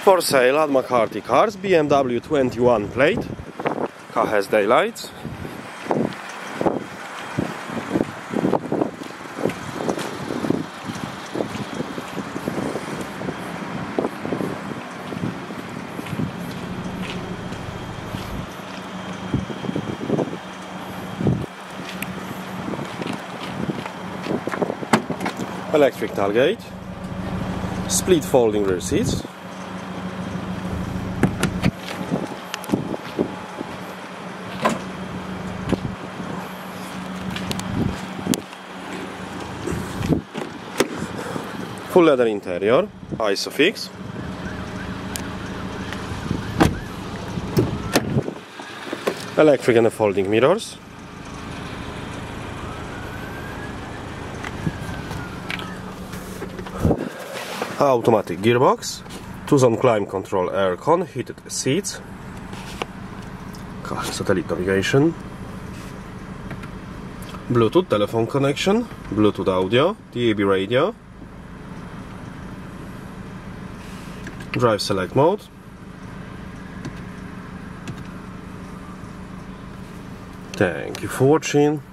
For sale at McCarthy Cars, BMW 21 plate. Car has daylights. Electric tailgate, split folding rear seats, full leather interior, ISOFIX, electric and folding mirrors, automatic gearbox, 2-zone climate control aircon, heated seats, car satellite navigation, Bluetooth telephone connection, Bluetooth audio, DAB radio, drive select mode, thank you for watching.